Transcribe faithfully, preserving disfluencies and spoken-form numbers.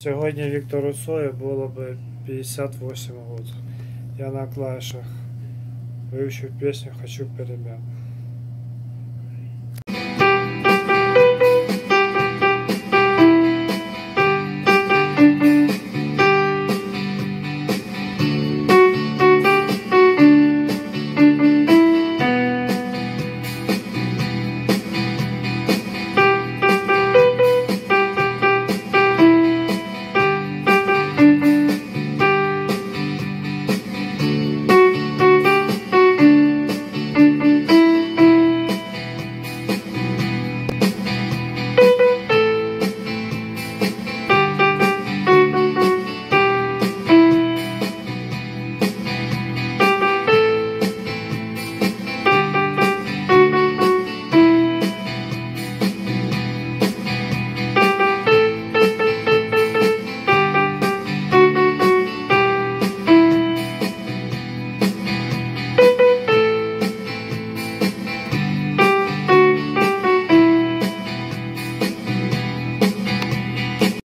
Сьогодні Віктору Цою було би пятьдесят восемь год. Я на клавишах вивчив пісню «Хочу перемен».